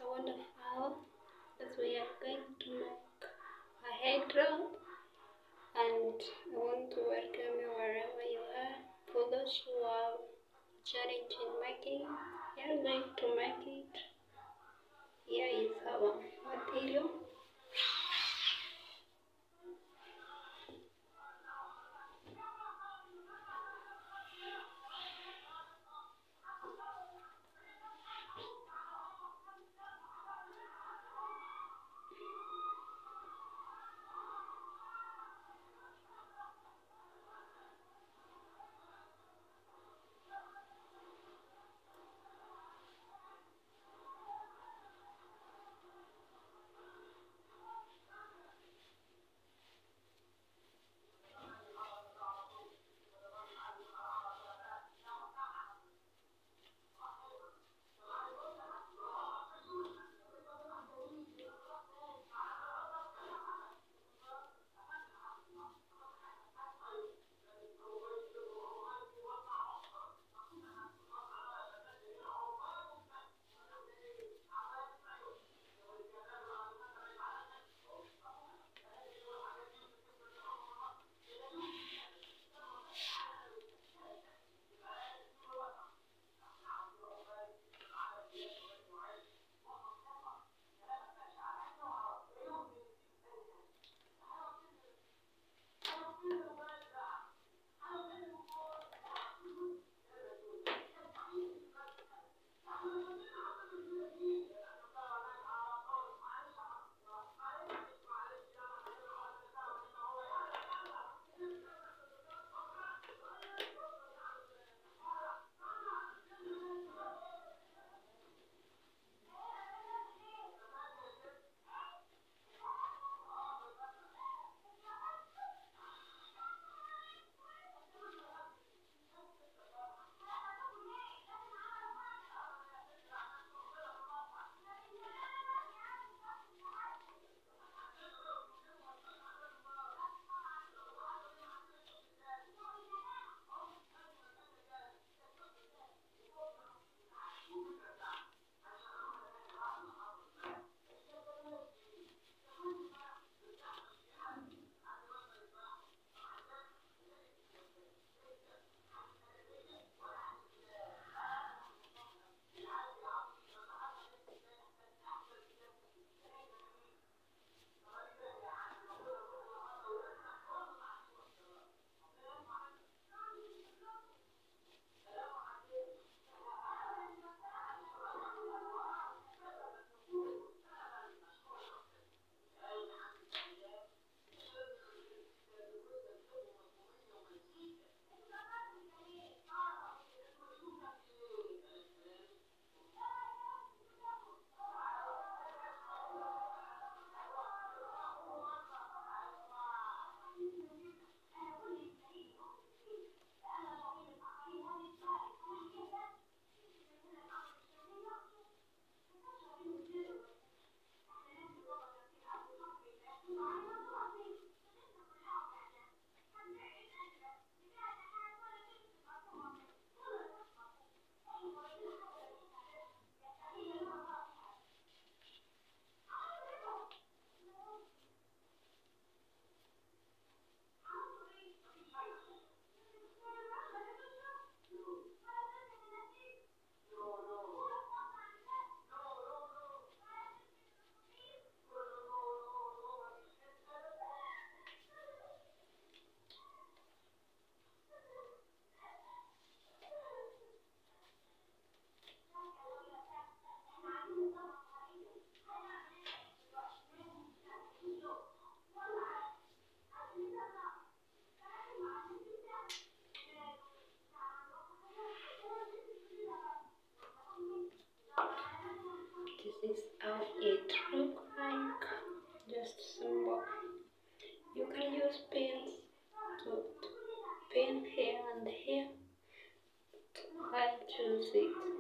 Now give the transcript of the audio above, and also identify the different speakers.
Speaker 1: wonderful as we are going to make a hair drop, and I want to welcome you wherever you are. For those who are challenge in making, we are going to make it. Here is our material. This is how it looks like. Just simple. You can use pins to pin here and here. I choose it.